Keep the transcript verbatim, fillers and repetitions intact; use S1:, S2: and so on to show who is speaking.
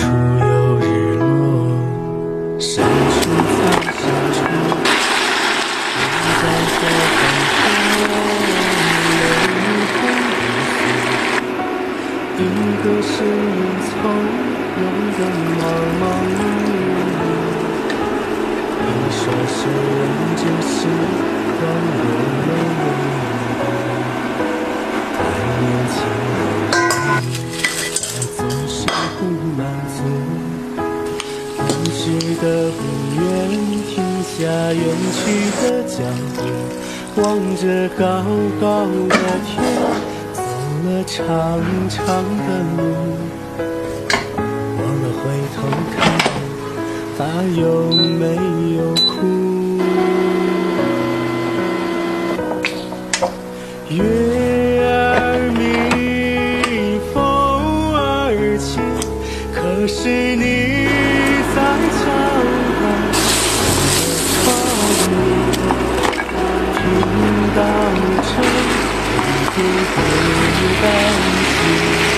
S1: 处有日落，深处藏深处，你在何方流红一个身影从容的忙忙碌碌，一双手挽着时光流泪太年轻的人，他总是不满足，固执的不愿停下远去的脚步，望着高高的天，走了长长的路，忘了回头看他有没有哭。月儿明，风儿轻，可是你在窗外窗里，听到这一点点担心。